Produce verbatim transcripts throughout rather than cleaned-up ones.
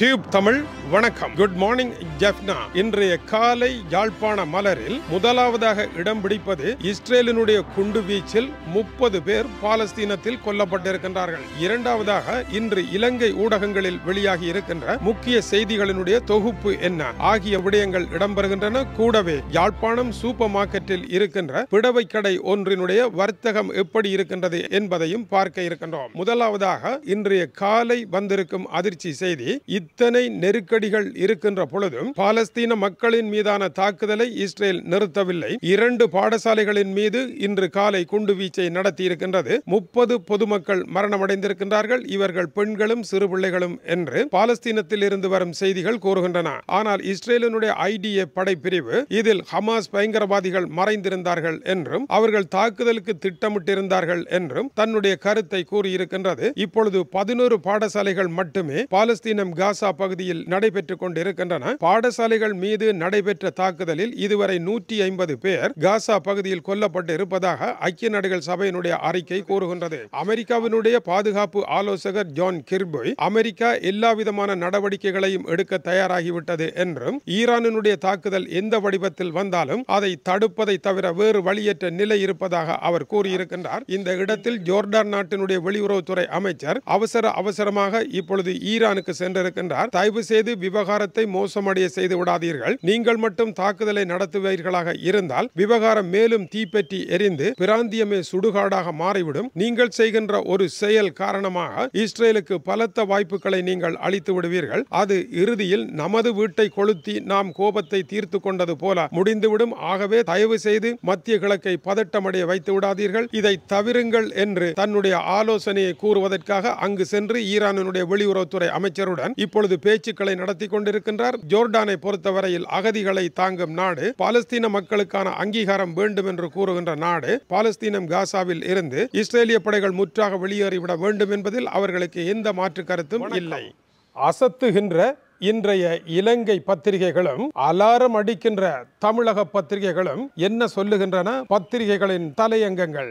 Tube Tamil வணக்கம். Good morning Jaffna. இன்றைய காலை யாழ்ப்பாண மலரில் முதலாவதாக இடம் பிடிப்பது இஸ்ரேலினுடைய குண்டு வீச்சில் முப்பது பேர் பாலஸ்தீனத்தில் கொல்லப்பட்டிருக்கின்றார்கள். இரண்டாவதாக இன்று இலங்கை ஊடகங்களில் வெளியாகி இருக்கின்ற முக்கிய செய்திகளினுடைய தொகுப்பு என்ன ஆகிய விடயங்கள் இடம்பெறுகின்றன. கூடவே யாழ்ப்பாணம் சூப்பர் மார்க்கெட்டில் இருக்கின்ற பிடவை கடை ஒன்றினுடைய வர்த்தகம் எப்படி இருக்கின்றது என்பதையும் பார்க்க இருக்கின்றோம். முதலாவதாக இன்றைய காலை வந்திருக்கும் அதிர்ச்சி செய்தி. இத்தனை நெருக்கடிகள் இருக்கின்ற பொழுதும் பாலஸ்தீன மக்களின் மீதான தாக்குதலை இஸ்ரேல் நிறுத்தவில்லை. இரண்டு பாடசாலைகளின் மீது இன்று காலை குண்டு வீச்சை நடத்தி இருக்கின்றது. முப்பது பொதுமக்கள் மரணமடைந்திருக்கின்றார்கள். இவர்கள் பெண்களும் சிறு பிள்ளைகளும் என்று பாலஸ்தீனத்தில் இருந்து வரும் செய்திகள் கூறுகின்றன. ஆனால் இஸ்ரேலினுடைய ஐடிஏ படைப்பிரிவு இதில் ஹமாஸ் பயங்கரவாதிகள் மறைந்திருந்தார்கள் என்றும் அவர்கள் தாக்குதலுக்கு திட்டமிட்டிருந்தார்கள் என்றும் தன்னுடைய கருத்தை கூறியிருக்கின்றது. இப்பொழுது பதினோரு பாடசாலைகள் மட்டுமே பாலஸ்தீனம் காசா பகுதியில் நடைபெற்றுக் கொண்டிருக்கின்றன. பாடசாலைகள் மீது நடைபெற்ற தாக்குதலில் இதுவரை நூற்றி ஐம்பது பேர் காசா பகுதியில் கொல்லப்பட்டு இருப்பதாக ஐக்கிய நாடுகள் சபையினுடைய அறிக்கை கூறுகின்றது. அமெரிக்காவினுடைய பாதுகாப்பு ஆலோசகர் ஜான் கிர்பி அமெரிக்கா எல்லா விதமான நடவடிக்கைகளையும் எடுக்க தயாராகிவிட்டது என்றும் ஈரானினுடைய தாக்குதல் எந்த வடிவத்தில் வந்தாலும் அதை தடுப்பதை தவிர வேறு வழியற்ற நிலை இருப்பதாக அவர் கூறியிருக்கின்றார். இந்த இடத்தில் ஜோர்டான் நாட்டினுடைய வெளியுறவுத்துறை அமைச்சர் அவசர அவசரமாக இப்பொழுது ஈரானுக்கு சென்றிருக்கின்றார். தயவு செய்து விவகாரத்தை மோசமடைய செய்து விடாதீர்கள். நீங்கள் மட்டும் தாக்குதலை நடத்துவீர்களாக இருந்தால் விவகாரம் மேலும் தீப்பற்றி எரிந்து பிராந்தியமே சுடுகாடாக மாறிவிடும். நீங்கள் செய்கின்ற ஒரு செயல் காரணமாக இஸ்ரேலுக்கு பலத்த வாய்ப்புகளை நீங்கள் அளித்து விடுவீர்கள். அது இறுதியில் நமது வீட்டை கொளுத்தி நாம் கோபத்தை தீர்த்து கொண்டது போல முடிந்துவிடும். ஆகவே தயவு செய்து மத்திய கிழக்கை பதட்டமடைய வைத்து விடாதீர்கள். இதை தவிருங்கள் என்று தன்னுடைய ஆலோசனையை கூறுவதற்காக அங்கு சென்று ஈரானுடைய வெளியுறவுத்துறை அமைச்சருடன் இப்பொழுது பேச்சுக்களை நடத்தி கொண்டிருக்கின்றார். ஜோர்டானை பொறுத்தவரையில் அகதிகளை தாங்கும் நாடு, பாலஸ்தீன மக்களுக்கான அங்கீகாரம் வேண்டும் என்று கூறுகின்ற நாடு. பாலஸ்தீனம் காசாவில் இருந்து இஸ்ரேலிய படைகள் முற்றாக வெளியேறிவிட வேண்டும் என்பதில் அவர்களுக்கு எந்த மாற்று கருத்தும் இல்லை. அசத்துகின்ற இன்றைய இலங்கை பத்திரிகைகளும் அலாரம் அடிக்கின்ற தமிழக பத்திரிகைகளும் என்ன சொல்லுகின்றன? பத்திரிகைகளின் தலையங்கங்கள்.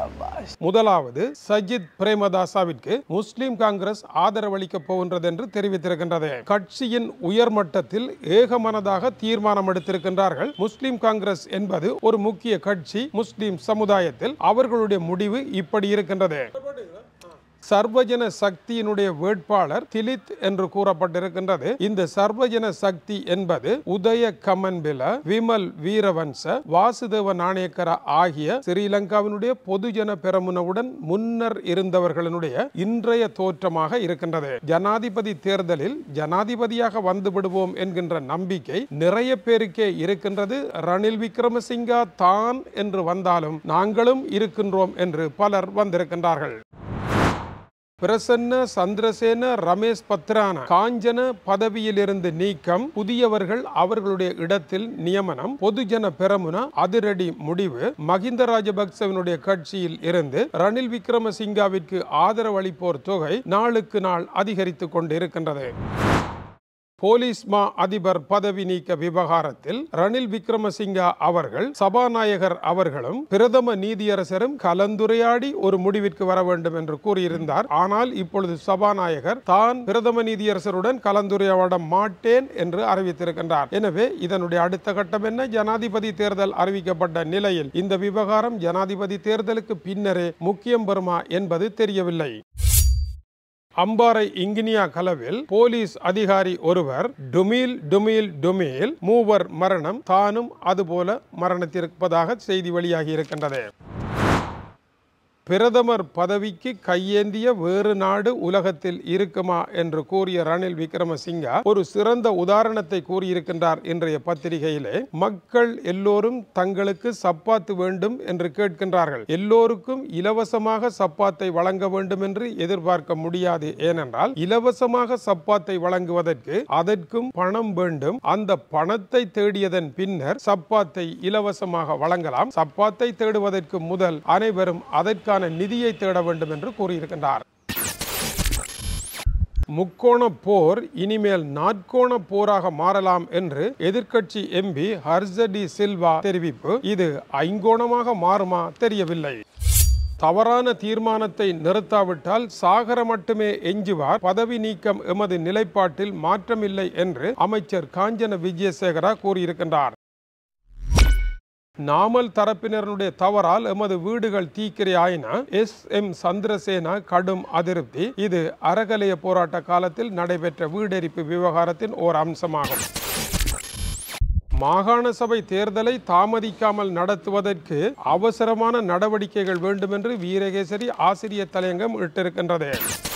முதலாவது, சஜித் பிரேமதாசவிற்கு முஸ்லிம் காங்கிரஸ் ஆதரவளிக்க போகின்றது என்று தெரிவித்திருக்கின்றது. கட்சியின் உயர்மட்டத்தில் ஏகமனதாக தீர்மானம் எடுத்திருக்கின்றார்கள். முஸ்லிம் காங்கிரஸ் என்பது ஒரு முக்கிய கட்சி முஸ்லிம் சமுதாயத்தில். அவர்களுடைய முடிவு இப்படி இருக்கின்றது. சர்வஜன சக்தியினுடைய வேட்பாளர் திலித் என்று கூறப்பட்டிருக்கின்றது. இந்த சர்வஜன சக்தி என்பது உதய கமன்பில, விமல் வீரவன்ச, வாசுதேவ நாணயக்கர ஆகிய ஸ்ரீலங்காவினுடைய பொதுஜன பெரமுனவுடன் முன்னர் இருந்தவர்களுடைய இன்றைய தோற்றமாக இருக்கின்றது. ஜனாதிபதி தேர்தலில் ஜனாதிபதியாக வந்து விடுவோம் என்கின்ற நம்பிக்கை நிறைய பேருக்கே இருக்கின்றது. ரணில் விக்ரமசிங்கா தான் என்று வந்தாலும் நாங்களும் இருக்கின்றோம் என்று பலர் வந்திருக்கின்றார்கள். பிரசன்ன சந்திரசேன, ரமேஷ் பத்ரான காஞ்சன பதவியிலிருந்து நீக்கம், புதியவர்கள் அவர்களுடைய இடத்தில் நியமனம், பொதுஜன பெரமுன அதிரடி முடிவு. மஹிந்த ராஜபக்சவினுடைய கட்சியில் இருந்து ரணில் விக்ரமசிங்காவிற்கு ஆதரவு அளிப்போர் தொகை நாளுக்கு நாள் அதிகரித்துக் கொண்டிருக்கின்றது. போலீஸ் மா அதிபர் பதவி நீக்க விவகாரத்தில் ரணில் விக்ரமசிங்கா அவர்கள் சபாநாயகர் அவர்களும் பிரதம நீதியரசரும் கலந்துரையாடி ஒரு முடிவிற்கு வர வேண்டும் என்று கூறியிருந்தார். ஆனால் இப்பொழுது சபாநாயகர் தான் பிரதம நீதியரசருடன் கலந்துரையாட மாட்டேன் என்று அறிவித்திருக்கின்றார். எனவே இதனுடைய அடுத்த கட்டம் என்ன? ஜனாதிபதி தேர்தல் அறிவிக்கப்பட்ட நிலையில் இந்த விவகாரம் ஜனாதிபதி தேர்தலுக்கு பின்னரே முக்கியம் பெறுமா என்பது தெரியவில்லை. அம்பாறை இங்கினியா கலவில் போலீஸ் அதிகாரி ஒருவர் டுமீல் டுமீல் டுமீல் மூவர் மரணம், தானும் அதுபோல மரணத்திருப்பதாக செய்தி வெளியாகி இருக்கின்றது. பிரதமர் பதவிக்கு கையேந்திய வேறு நாடு உலகத்தில் இருக்குமா என்று கூறிய ரணில் விக்ரமசிங்கா ஒரு சிறந்த உதாரணத்தை கூறியிருக்கின்றார். இன்றைய பத்திரிகையிலே மக்கள் எல்லோரும் தங்களுக்கு சப்பாத்து வேண்டும் என்று கேட்கின்றார்கள். எல்லோருக்கும் இலவசமாக சப்பாத்தை வழங்க வேண்டும் என்று எதிர்பார்க்க முடியாது. ஏனென்றால் இலவசமாக சப்பாத்தை வழங்குவதற்கு அதற்கும் பணம் வேண்டும். அந்த பணத்தை தேடியதன் பின்னர் சப்பாத்தை இலவசமாக வழங்கலாம். சப்பாத்தை தேடுவதற்கு முதல் அனைவரும் அதற்கான நிதியை தேட வேண்டும் என்று கூறியிருக்கின்றார். முக்கோண போர் இனிமேல் நாற்கோண போராக மாறலாம் என்று எதிர்க்கட்சி எம்பி ஹர்ஷ டி சில்வா தெரிவிப்பு. இது ஐங்கோணமாக மாறுமா தெரியவில்லை. தவறான தீர்மானத்தை நிறுத்தாவிட்டால் சாகர மட்டுமே எஞ்சுவார். பதவி நீக்கம் எமது நிலைப்பாட்டில் மாற்றமில்லை என்று அமைச்சர் காஞ்சன விஜயசேகர கூறியிருக்கின்றார். நாமல் தரப்பினருடைய தவறால் எமது வீடுகள் தீக்கிரையாயின. எஸ் எம் சந்திரசேனா கடும் அதிருப்தி. இது அறகலைய போராட்ட காலத்தில் நடைபெற்ற வீடெரிப்பு விவகாரத்தின் ஓர் அம்சமாகும். மாகாண சபை தேர்தலை தாமதிக்காமல் நடத்துவதற்கு அவசரமான நடவடிக்கைகள் வேண்டும் என்று வீரகேசரி ஆசிரியர் தலையங்கம் இட்டிருக்கின்றது.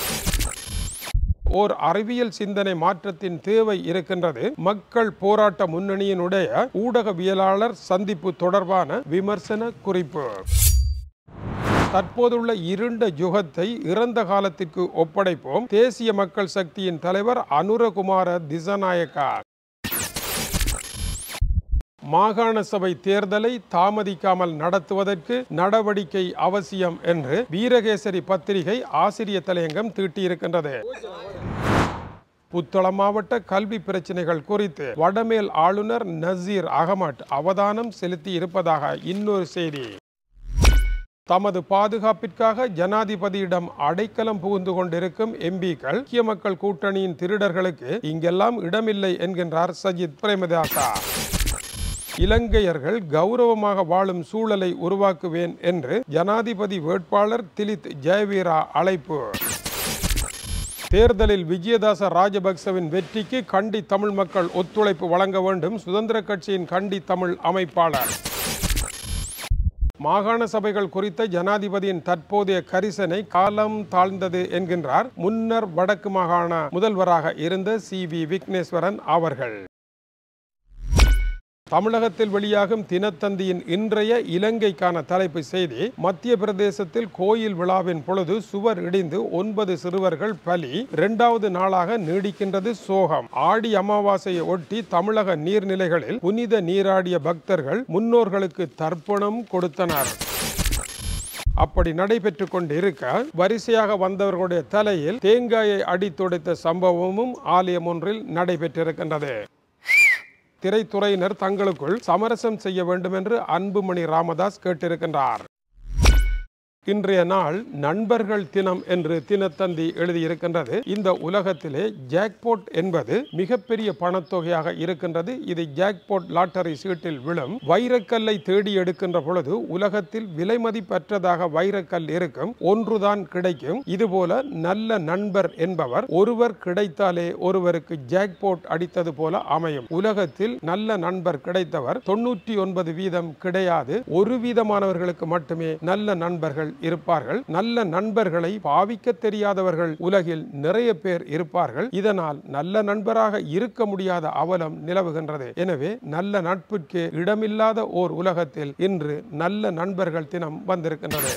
ஓர் அறிவியல் சிந்தனை மாற்றத்தின் தேவை இருக்கின்றது. மக்கள் போராட்ட முன்னணியினுடைய ஊடகவியலாளர் சந்திப்பு தொடர்பான விமர்சன குறிப்பு. தற்போதுள்ள இருண்ட யுகத்தை இறந்த காலத்திற்கு ஒப்படைப்போம். தேசிய மக்கள் சக்தியின் தலைவர் அனுரகுமார திசாநாயக்கா. மாகாண சபை தேர்தலை தாமதிக்காமல் நடத்துவதற்கு நடவடிக்கை அவசியம் என்று வீரகேசரி பத்திரிகை ஆசிரியர் தலையங்கம் தீட்டியிருக்கின்றது. புத்தளம் மாவட்ட கல்வி பிரச்சனைகள் குறித்து வடமேல் ஆளுநர் நசீர் அகமட் அவதானம் செலுத்தி இருப்பதாக இன்னொரு செய்தி. தமது பாதுகாப்பிற்காக ஜனாதிபதியிடம் அடைக்கலம் புகுந்து கொண்டிருக்கும் எம்பிக்கள் ஐக்கிய மக்கள் கூட்டணியின் திருடர்களுக்கு இங்கெல்லாம் இடமில்லை என்கின்றார் சஜித் பிரேமதாசா. இலங்கையர்கள் கௌரவமாக வாழும் சூழலை உருவாக்குவேன் என்று ஜனாதிபதி வேட்பாளர் திலித் ஜெயவீரா அழைப்பு. தேர்தலில் விஜயதாச ராஜபக்சவின் வெற்றிக்கு கண்டி தமிழ் மக்கள் ஒத்துழைப்பு வழங்க வேண்டும். சுதந்திர கட்சியின் கண்டி தமிழ் அமைப்பாளர். மாகாண சபைகள் குறித்த ஜனாதிபதியின் தற்போதைய கரிசனை காலம் தாழ்ந்தது என்கின்றார் முன்னர் வடக்கு மாகாண முதல்வராக இருந்த சி வி விக்னேஸ்வரன் அவர்கள். தமிழகத்தில் வெளியாகும் தினத்தந்தியின் இன்றைய இலங்கைக்கான தலைப்பு செய்தி. மத்திய பிரதேசத்தில் கோயில் விழாவின் பொழுது சுவர் இடிந்து ஒன்பது சிறுவர்கள் பலி. இரண்டாவது நாளாக நீடிக்கின்றது சோகம். ஆடி அமாவாசையை ஒட்டி தமிழக நீர்நிலைகளில் புனித நீராடிய பக்தர்கள் முன்னோர்களுக்கு தர்ப்பணம் கொடுத்தனர். அப்படி நடைபெற்று கொண்டிருக்க வரிசையாக வந்தவர்களுடைய தலையில் தேங்காயை அடித்துடைத்த சம்பவமும் ஆலயம் ஒன்றில் நடைபெற்றிருக்கின்றது. திரைத்துறையினர் தங்களுக்குள் சமரசம் செய்ய வேண்டும் என்று அன்புமணி ராமதாஸ் கேட்டிருக்கின்றார். இன்றைய நாள் நண்பர்கள் தினம் என்று தினத்தந்தி எழுதியிருக்கின்றது. இந்த உலகத்திலே ஜாக்பாட் என்பது மிகப்பெரிய பணத்தொகையாக இருக்கின்றது. இது ஜாக்பாட் லாட்டரி சீட்டில் விழும். வைரக்கல்லை தேடி எடுக்கின்ற பொழுது உலகத்தில் விலை மதிப்பற்றதாக வைரக்கல் இருக்கும். ஒன்றுதான் கிடைக்கும். இதுபோல நல்ல நண்பர் என்பவர் ஒருவர் கிடைத்தாலே ஒருவருக்கு ஜாக்பாட் அடித்தது போல அமையும். உலகத்தில் நல்ல நண்பர் கிடைத்தவர் தொன்னூற்றி ஒன்பது வீதம் கிடையாது. ஒரு வீதமானவர்களுக்கு மட்டுமே நல்ல நண்பர்கள் இருப்பார்கள். நல்ல நண்பர்களை பாவிக்க தெரியாதவர்கள் உலகில் நிறைய பேர் இருப்பார்கள். இதனால் நல்ல நண்பராக இருக்க முடியாத அவலம் நிலவுகின்றது. எனவே நல்ல நட்புக்கு இடமில்லாத ஓர் உலகத்தில் இன்று நல்ல நண்பர்கள் தினம் வந்திருக்கின்றது.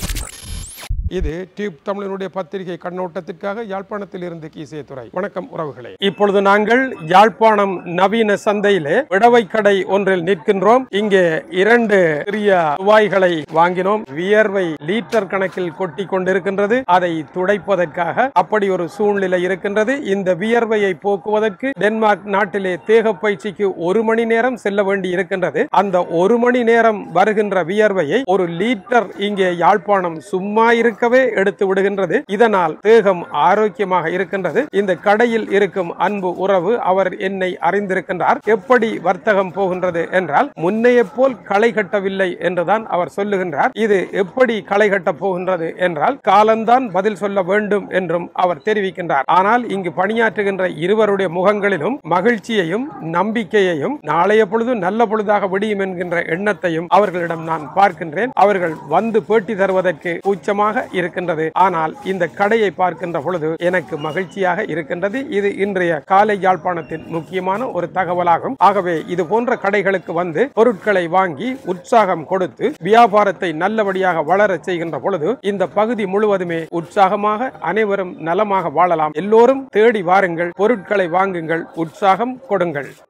இது டியூப் தமிழனுடைய பத்திரிகை கண்ணோட்டத்திற்காக யாழ்ப்பாணத்தில் இருந்து கீசே துறை. வணக்கம் உறவுகளே. இப்பொழுது நாங்கள் யாழ்ப்பாணம் நவீன சந்தையிலே விடவை கடை ஒன்றில் நிற்கின்றோம். இங்கே இரண்டு சிறிய துவாய்களை வாங்கினோம். வியர்வை லீட்டர் கணக்கில் கொட்டி கொண்டிருக்கின்றது. அதை துடைப்பதற்காக அப்படி ஒரு சூழ்நிலை இருக்கின்றது. இந்த வியர்வையை போக்குவதற்கு டென்மார்க் நாட்டிலே தேக பயிற்சிக்கு ஒரு மணி நேரம் செல்ல வேண்டி இருக்கின்றது. அந்த ஒரு மணி நேரம் வருகின்ற வியர்வையை ஒரு லீட்டர் இங்கே யாழ்ப்பாணம் சும்மா இருக்க எடுத்து விடுகின்றது. இதனால் தேகம் ஆரோக்கியமாக இருக்கின்றது. இந்த கடையில் இருக்கும் அன்பு உறவு அவர் என்னை அறிந்திருக்கின்றார். எப்படி வர்த்தகம் போகின்றது என்றால் முன்னைய போல் களை கட்டவில்லை என்றுதான் அவர் சொல்லுகின்றார். இது எப்படி களை கட்ட போகின்றது என்றால் காலம்தான் பதில் சொல்ல வேண்டும் என்றும் அவர் தெரிவிக்கின்றார். ஆனால் இங்கு பணியாற்றுகின்ற இருவருடைய முகங்களிலும் மகிழ்ச்சியையும் நம்பிக்கையையும் நாளைய பொழுது நல்ல பொழுதாக விடியும் என்கின்ற எண்ணத்தையும் அவர்களிடம் நான் பார்க்கின்றேன். அவர்கள் வந்து பேட்டி தருவதற்கு கூச்சமாக இருக்கின்றது. ஆனால் இந்த கடையை பார்க்கின்ற பொழுது எனக்கு மகிழ்ச்சியாக இருக்கின்றது. இது இன்றைய காலை யாழ்ப்பாணத்தின் முக்கியமான ஒரு தகவலாகும். ஆகவே இது போன்ற கடைகளுக்கு வந்து பொருட்களை வாங்கி உற்சாகம் கொடுத்து வியாபாரத்தை நல்லபடியாக வளர செய்கின்ற பொழுது இந்த பகுதி முழுவதுமே உற்சாகமாக அனைவரும் நலமாக வாழலாம். எல்லோரும் தேடி வாருங்கள், பொருட்களை வாங்குங்கள், உற்சாகம் கொடுங்கள்.